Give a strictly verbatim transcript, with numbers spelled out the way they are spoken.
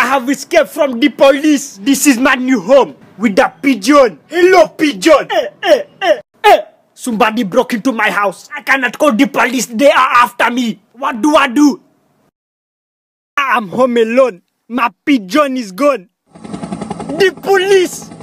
I have escaped from the police. This is my new home with the pigeon. Hello, pigeon. Eh, eh, eh, eh. Somebody broke into my house. I cannot call the police. They are after me. What do I do? I'm home alone. My pigeon is gone. The police!